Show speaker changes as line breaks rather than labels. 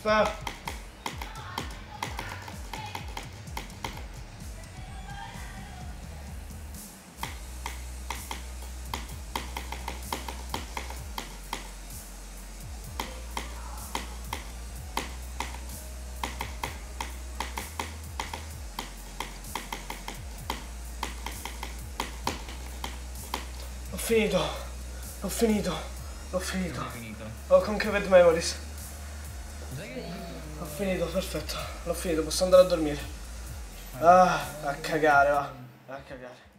Aspetta. L'ho finito. Ho Concaved Memories. Ho finito, perfetto. L'ho finito, posso andare a dormire. Ah, a cagare, va. A cagare.